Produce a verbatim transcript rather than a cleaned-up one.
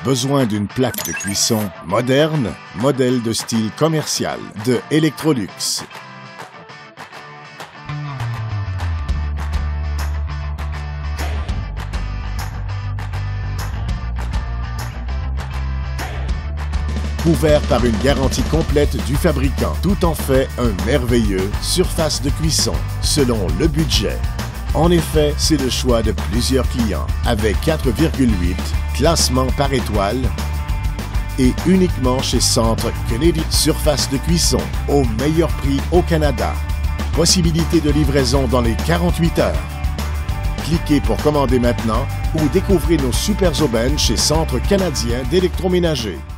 Besoin d'une plaque de cuisson moderne, modèle de style commercial de Electrolux. Couvert par une garantie complète du fabricant. Tout en fait un merveilleux surface de cuisson, selon le budget. En effet, c'est le choix de plusieurs clients, avec quatre virgule huit classements par étoile et uniquement chez Centre Kennedy. Surface de cuisson au meilleur prix au Canada. Possibilité de livraison dans les quarante-huit heures. Cliquez pour commander maintenant ou découvrez nos super aubaines chez Centre canadien d'électroménager.